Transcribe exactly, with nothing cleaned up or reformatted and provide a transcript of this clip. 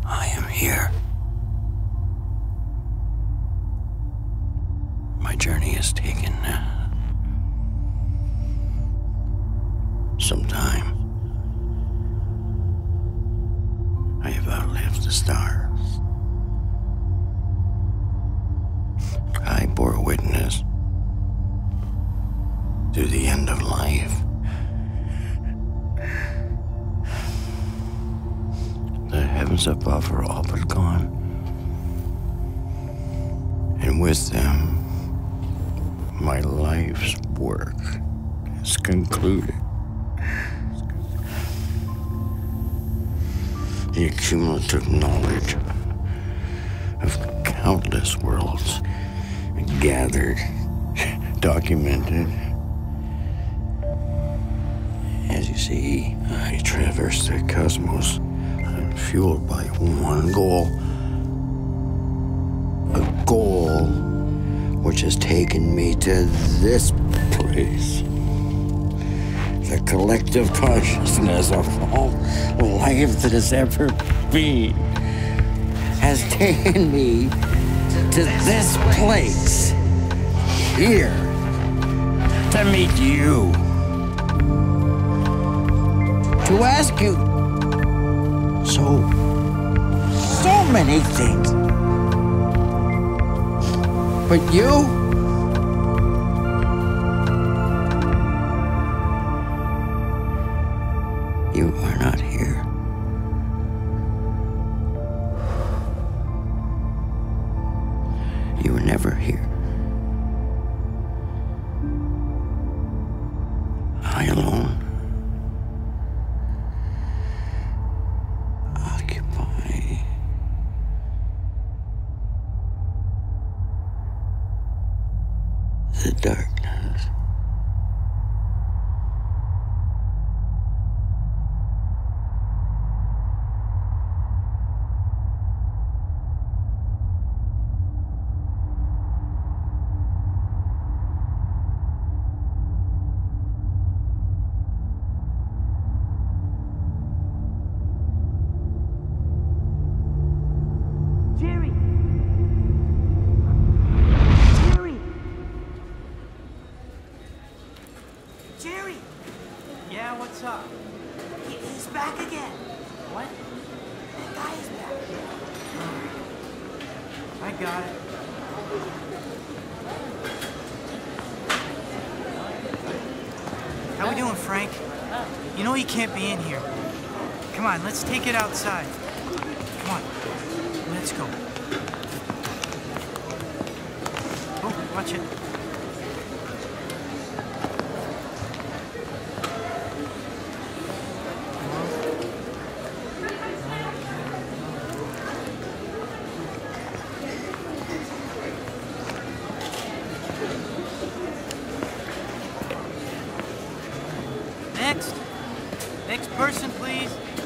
I am here. My journey has taken uh, some time. I have outlived the stars. I bore witness to the end of life. The heavens above are all but gone, and with them, my life's work is concluded. The cumulative knowledge of countless worlds gathered, documented. As you see, I traverse the cosmos. I'm fueled by one goal. A goal which has taken me to this place. The collective consciousness of all life that has ever been has taken me to this place, here, to meet you, to ask you so, so many things. But you, you are not here. You were never here. I alone occupy the darkness. Jerry! Jerry! Jerry! Yeah, what's up? He, he's back again. What? That guy is back. I got it. How we doing, Frank? You know you can't be in here. Come on, let's take it outside. Come on. Let's go. Oh, watch it. Next. Next person, please.